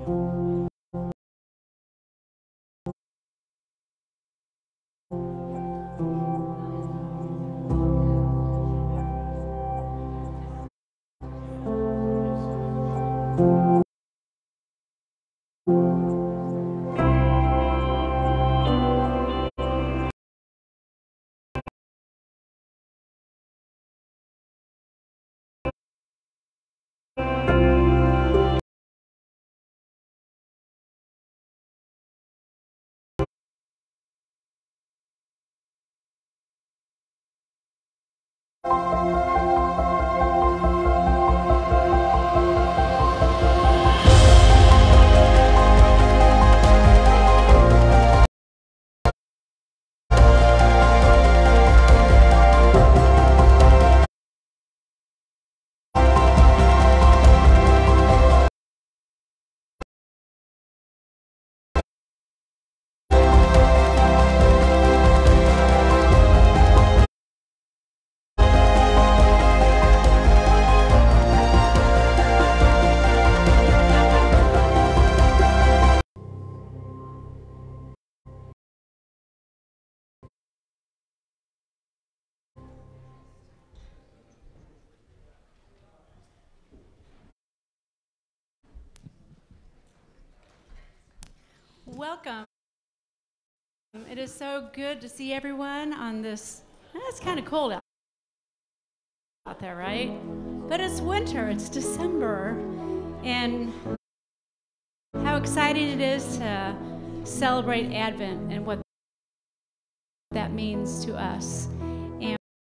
Welcome. It is so good to see everyone on this. It's kind of cold out there, right? But it's winter, it's December, and how exciting it is to celebrate Advent and what that means to us. And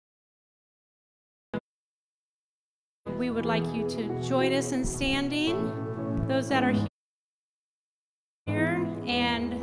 we would like you to join us in standing, those that are here, and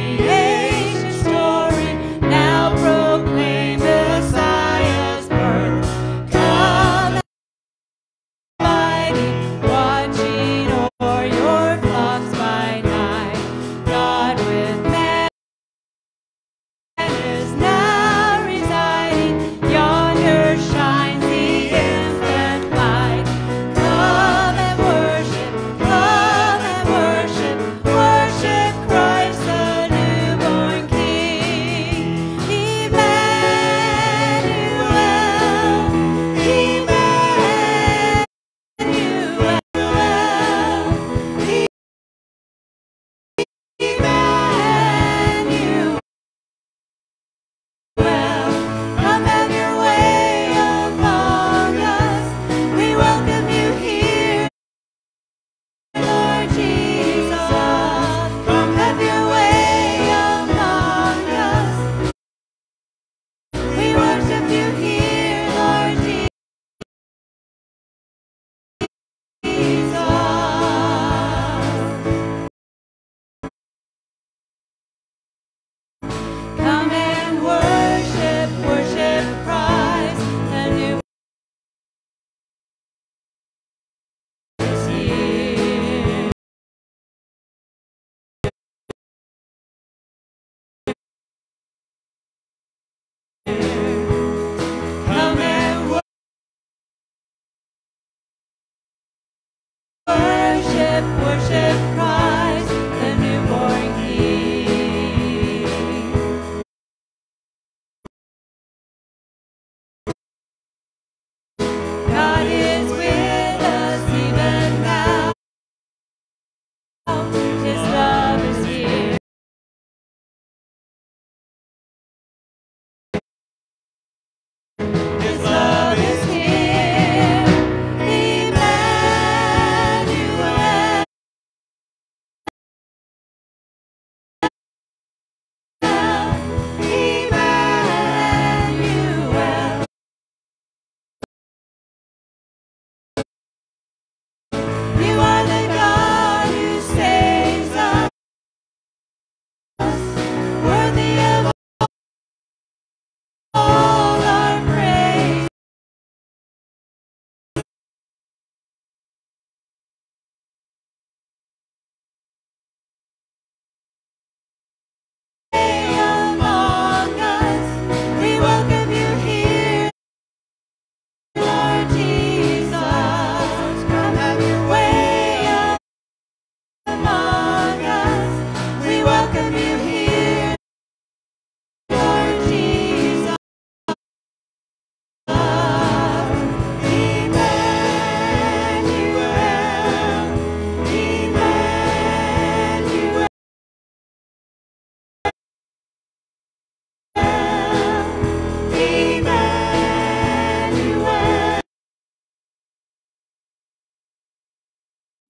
Proclaim Messiah's birth.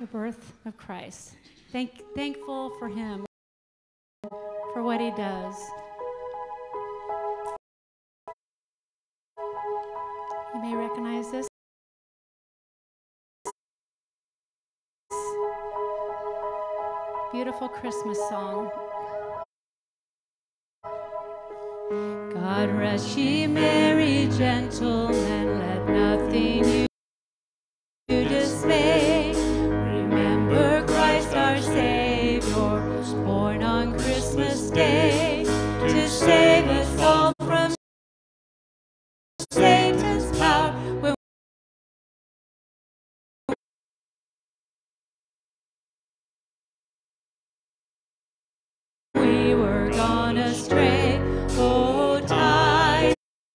birth of Christ. Thankful for him, for what he does. You may recognize this. Beautiful Christmas song. God rest ye merry gentlemen, let nothing you dismay. Remember Christ our Savior was born on Christmas Day to save us all from Satan's power. When we were gone astray, oh, tidings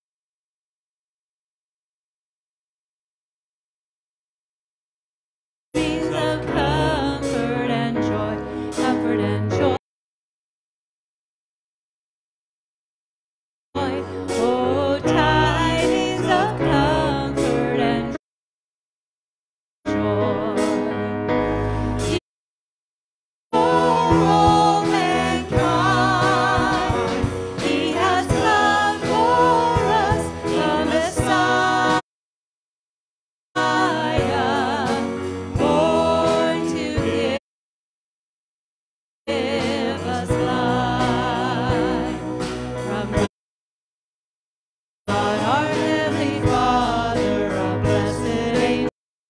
of comfort and joy, comfort and joy. Oh, tidings of comfort and joy. Oh, mankind, he has come for us, the Messiah, born to give us life. From God our heavenly Father, a blessed angel,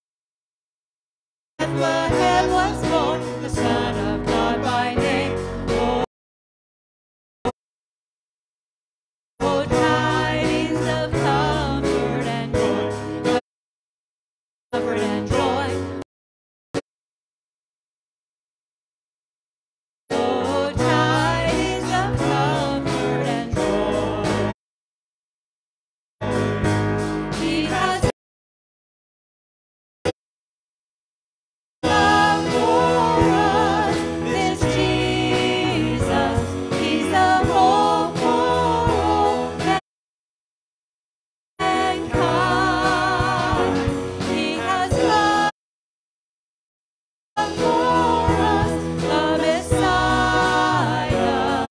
Bethlehem was born, the Son of God by name. Oh, tidings of comfort and joy, comfort and joy. Oh, tidings of comfort and joy. He has come for us, this Jesus. He's the hope for all mankind. He has come for us, the Messiah,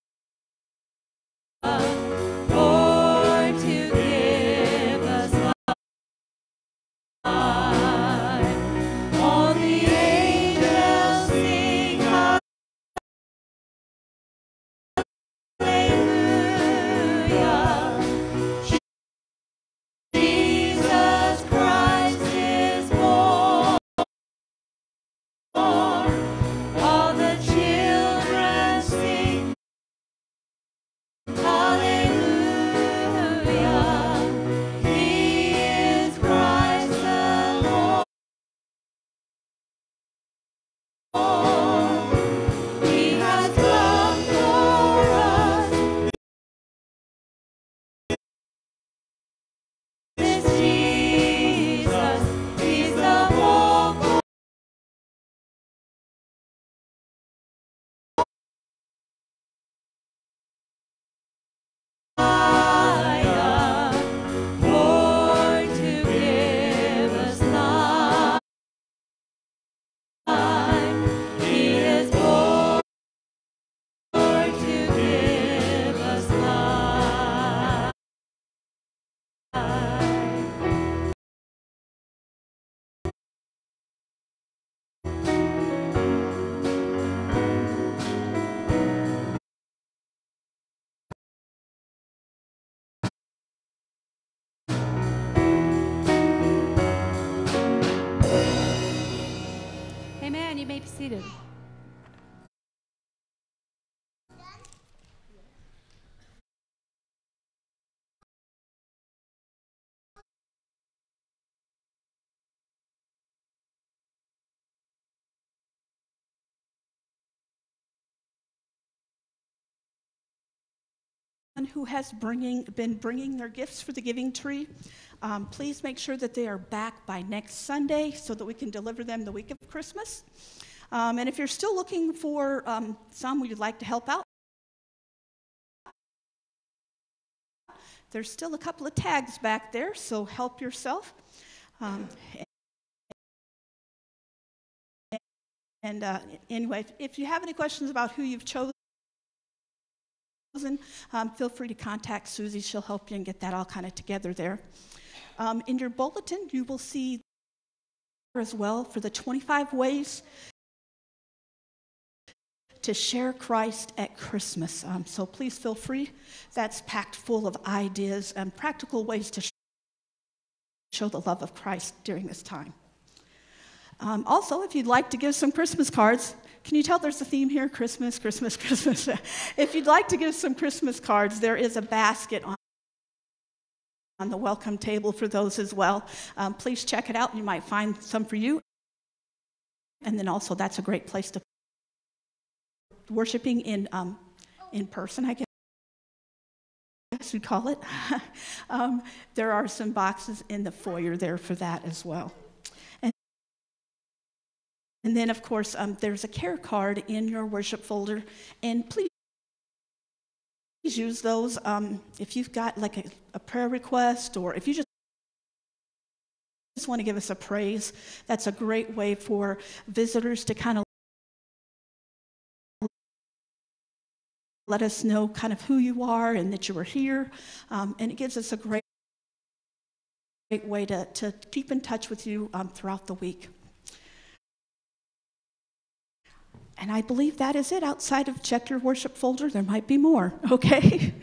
born to give us life. All the angels sing hallelujah. Jesus Christ is born. All the children sing hallelujah. He is Christ the Lord. He has come for us, this Jesus. He's the hope Messiah, born to give us life. He is born to give us life. Amen. You may be seated. Who has been bringing their gifts for the giving tree, please make sure that they are back by next Sunday so that we can deliver them the week of Christmas. And if you're still looking for some you'd like to help out, there's still a couple of tags back there, so help yourself. And anyway, if you have any questions about who you've chosen, feel free to contact Susie. She'll help you and get that all kind of together there. In your bulletin, you will see as well for the 25 ways to share Christ at Christmas. So please feel free. That's packed full of ideas and practical ways to show the love of Christ during this time. Also, if you'd like to give some Christmas cards, can you tell there's a theme here? Christmas, Christmas, Christmas. If you'd like to give some Christmas cards, there is a basket on the welcome table for those as well. Please check it out. You might find some for you. And then also, that's a great place to worshiping in person, I guess you'd call it. There are some boxes in the foyer there for that as well. And then, of course, there's a care card in your worship folder, and please use those if you've got like a prayer request, or if you just want to give us a praise. That's a great way for visitors to kind of let us know kind of who you are and that you were here, and it gives us a great way to keep in touch with you throughout the week. And I believe that is it. Outside of check your worship folder, there might be more, okay?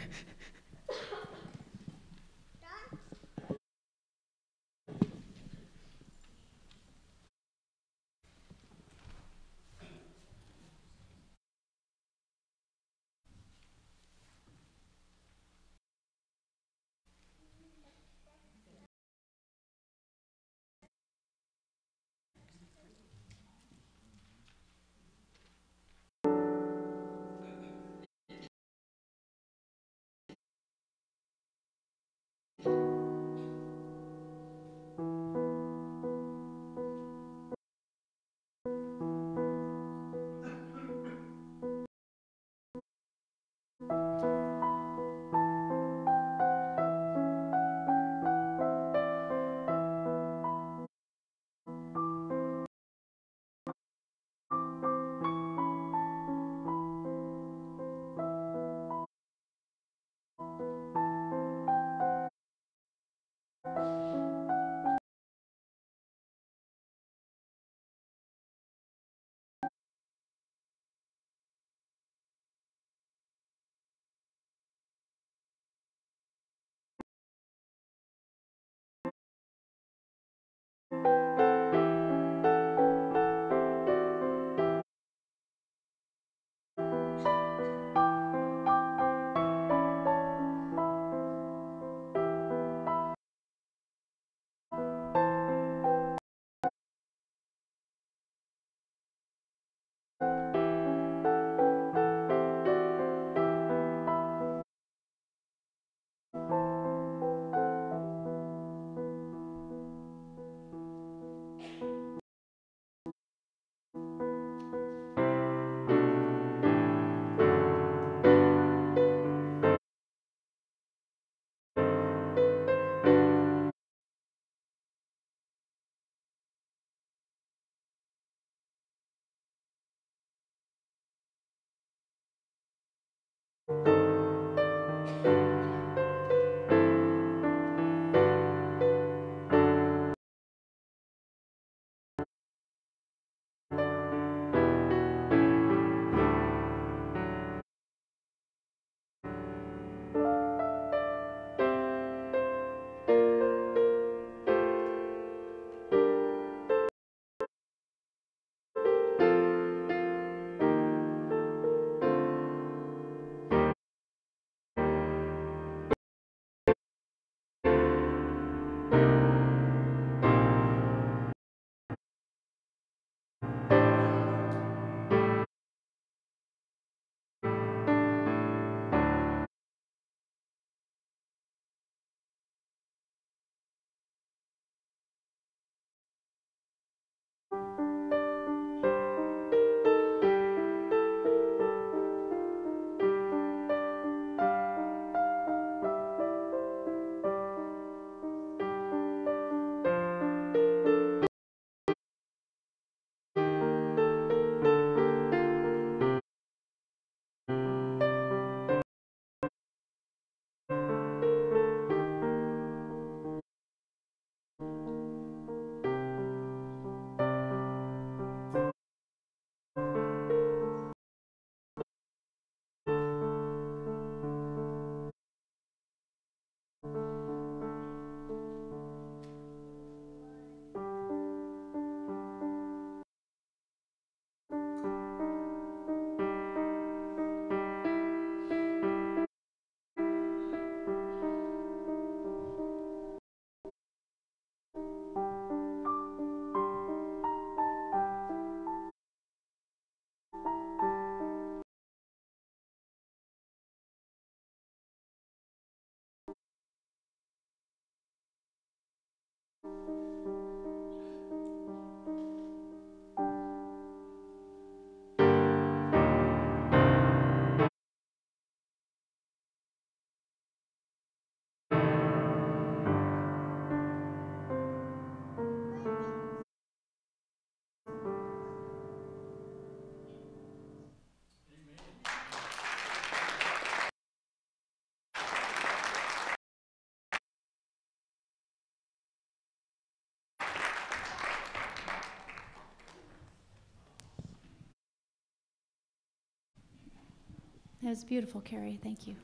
That was beautiful, Carrie. Thank you.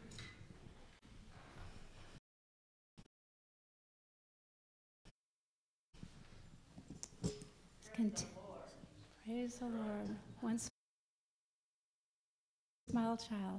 Praise the Lord. One smile, child.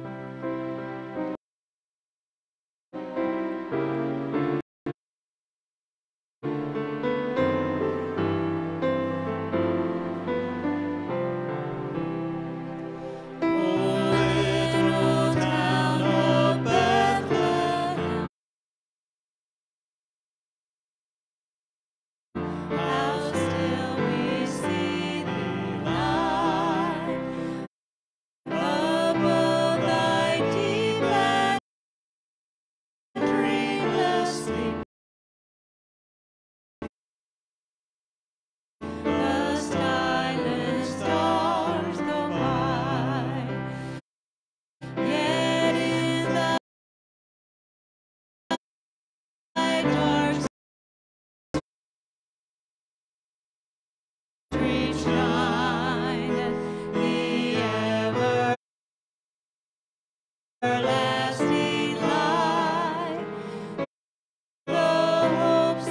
Everlasting light, the hopes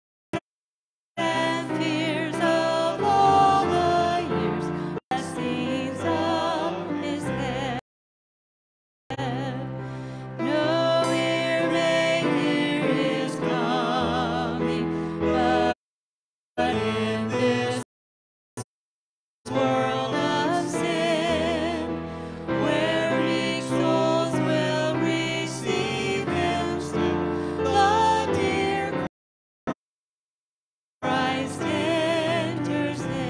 and fears of all the years, blessings of His head. No ear may hear His coming, but in this world of sin, where weak souls will receive Him still, the dear Christ enters in.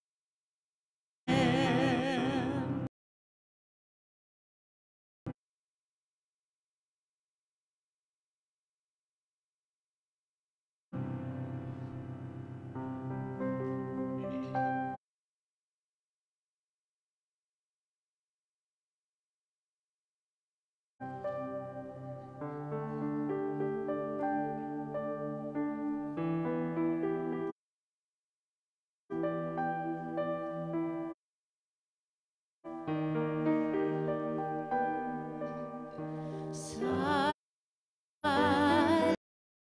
Silent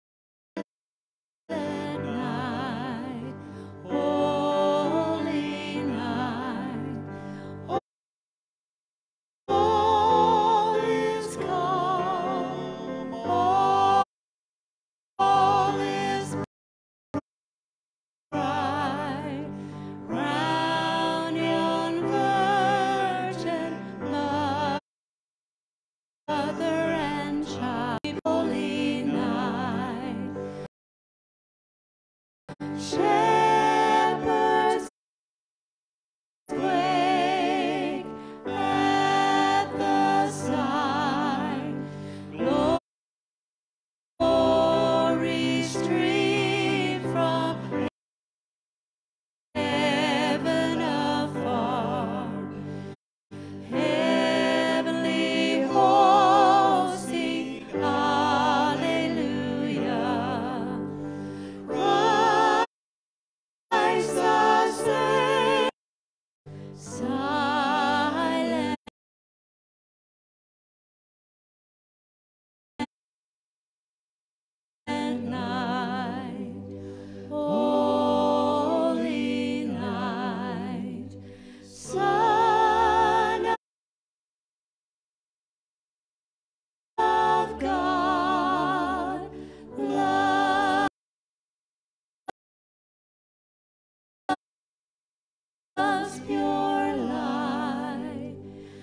night, holy night, all is calm, all is bright, round yon virgin mother and child. Holy night, shepherds quake at the sight, glory stream from heaven afar, heavenly hosts sing hallelujah. Christ the Savior, silent night, holy night, Son of God, love's pure light,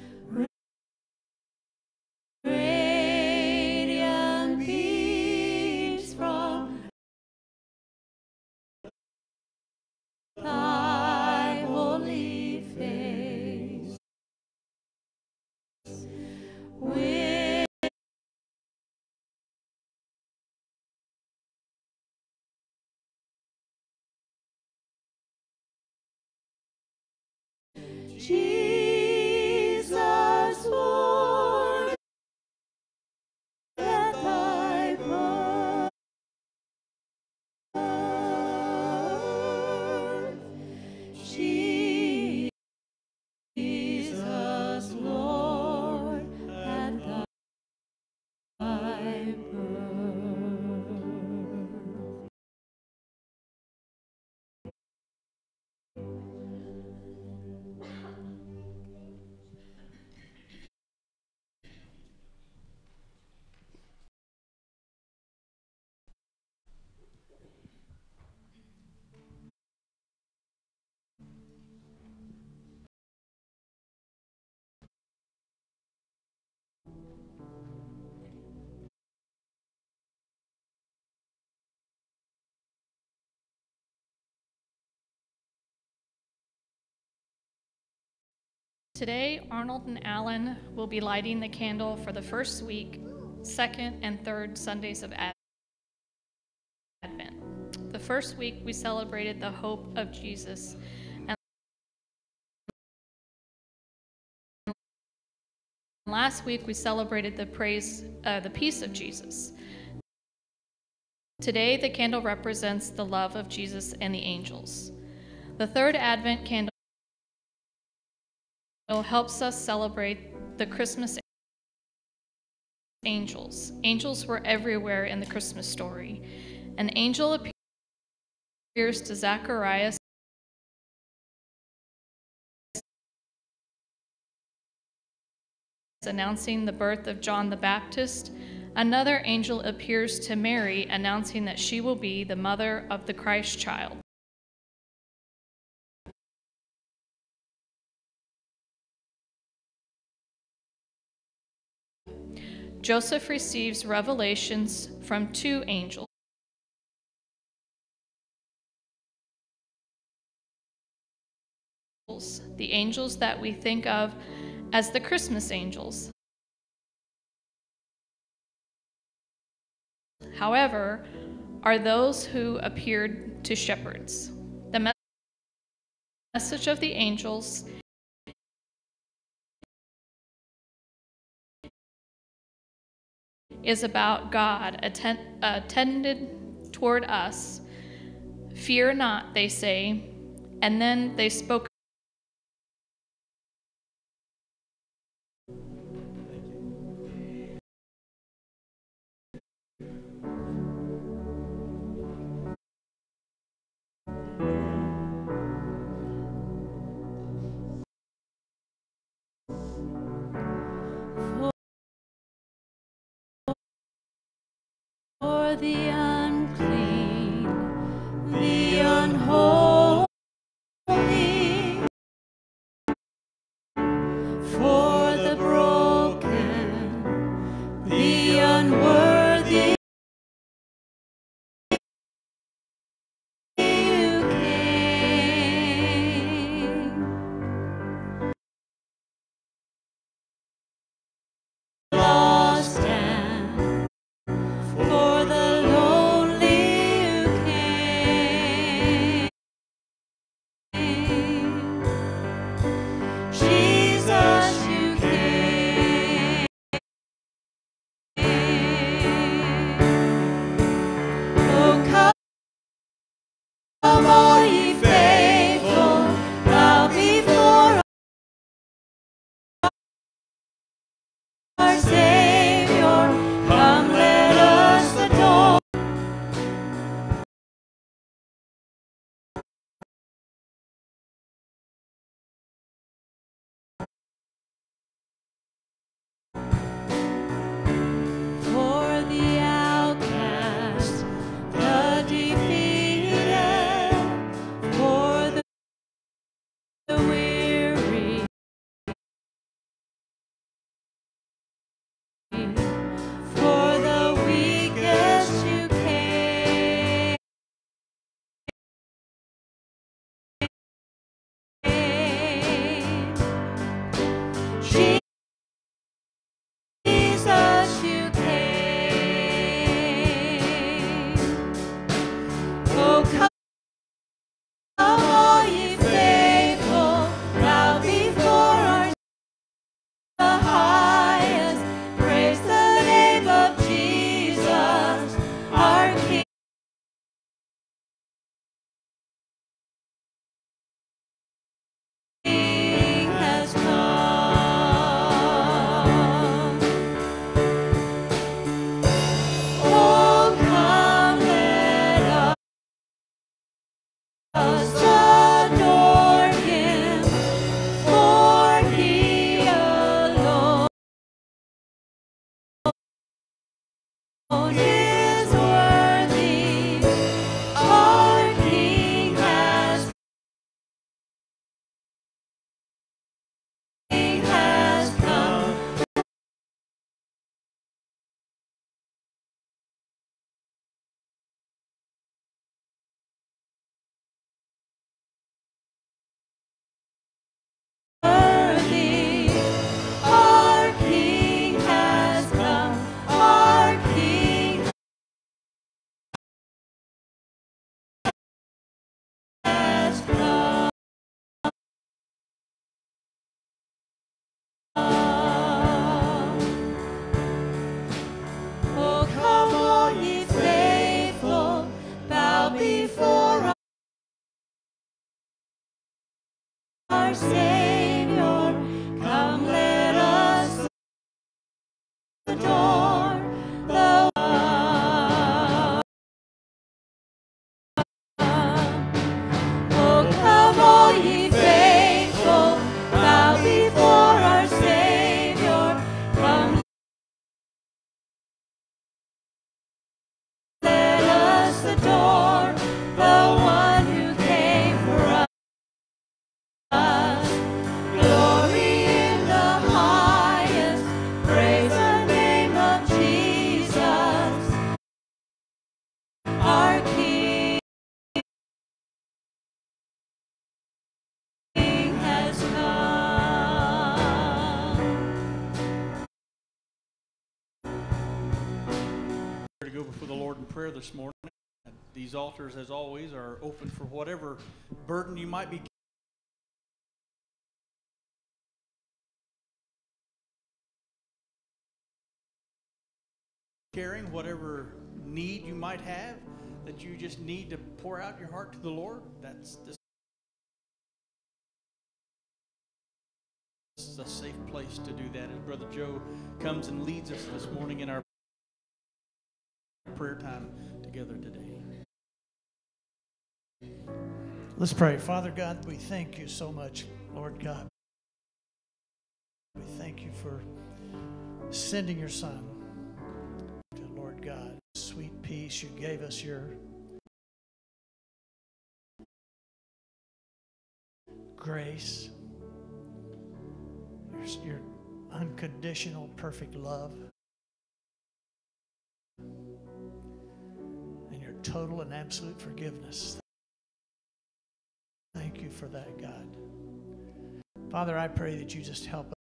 radiant beams from thy holy face. With Jesus, Lord, at thy birth, Jesus, Lord. Today, Arnold and Alan will be lighting the candle for the first week, second and third Sundays of Advent. The first week, we celebrated the hope of Jesus, and last week, we celebrated the peace of Jesus. Today, the candle represents the love of Jesus and the angels. The third Advent candle helps us celebrate the Christmas angels. Angels were everywhere in the Christmas story. An angel appears to Zacharias announcing the birth of John the Baptist. Another angel appears to Mary, announcing that she will be the mother of the Christ child. Joseph receives revelations from two angels. The angels that we think of as the Christmas angels. However, are those who appeared to shepherds. The message of the angels is about God attended toward us. Fear not, they say, and then they spoke. For the unclean, the unholy, for the broken, the unworthy, you came. Lost and for the lonely. Lord in prayer this morning. These altars, as always, are open for whatever burden you might be carrying, whatever need you might have, that you just need to pour out your heart to the Lord. This is a safe place to do that, as Brother Joe comes and leads us this morning in our prayer time together today. Let's pray. Father God, we thank you so much, Lord God. We thank you for sending your Son to, Lord God, sweet peace. You gave us your grace, your unconditional, perfect love, and your total and absolute forgiveness. Thank you for that, God. Father, I pray that you just help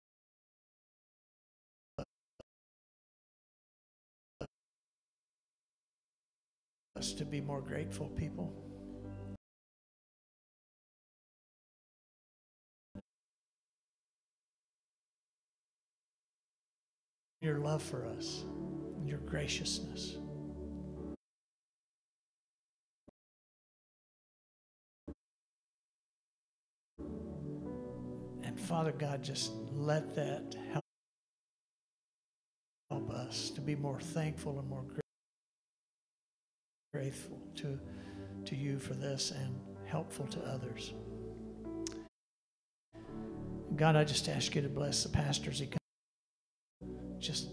us to be more grateful people. Your love for us, your graciousness. And Father God, just let that help us to be more thankful and more grateful to you for this and helpful to others. God, I just ask you to bless the pastors. Just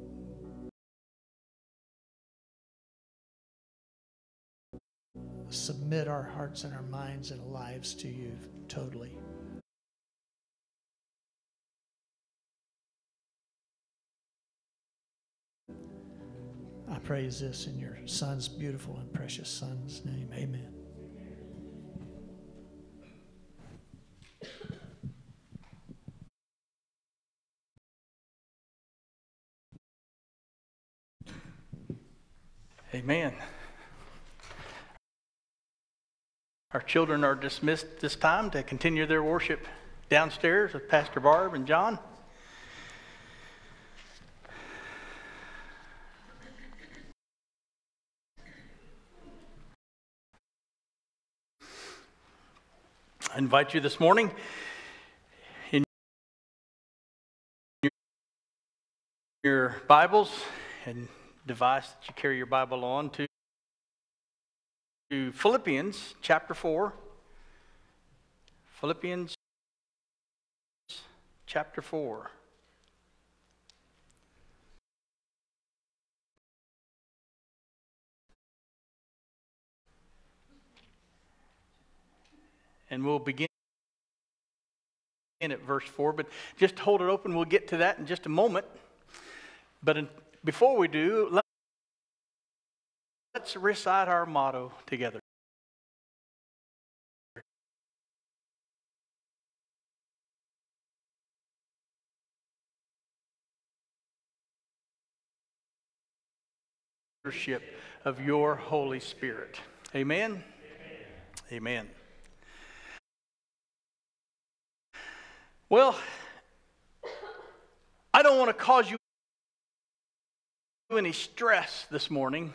submit our hearts and our minds and lives to you totally. I praise this in your Son's beautiful and precious Son's name. Amen. Amen. Our children are dismissed this time to continue their worship downstairs with Pastor Barb and John. I invite you this morning in your Bibles and device that you carry your Bible on to Philippians chapter 4. Philippians chapter 4. And we'll begin at verse 4, but just hold it open. We'll get to that in just a moment. But before we do, let's recite our motto together. Leadership of your Holy Spirit. Amen. Amen. Well, I don't want to cause you any stress this morning,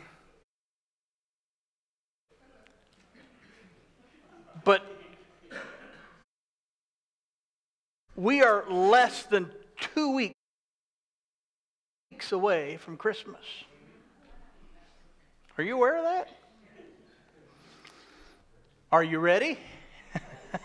but we are less than 2 weeks away from Christmas. Are you aware of that? Are you ready?